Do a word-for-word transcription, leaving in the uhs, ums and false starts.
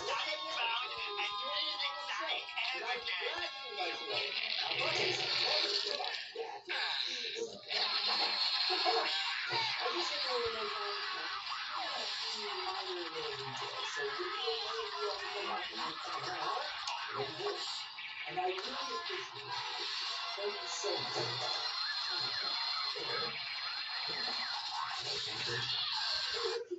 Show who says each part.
Speaker 1: And I really appreciate it. Thank you so much.